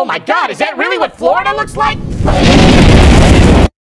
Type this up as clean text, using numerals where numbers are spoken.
Oh my God, is that really what Florida looks like?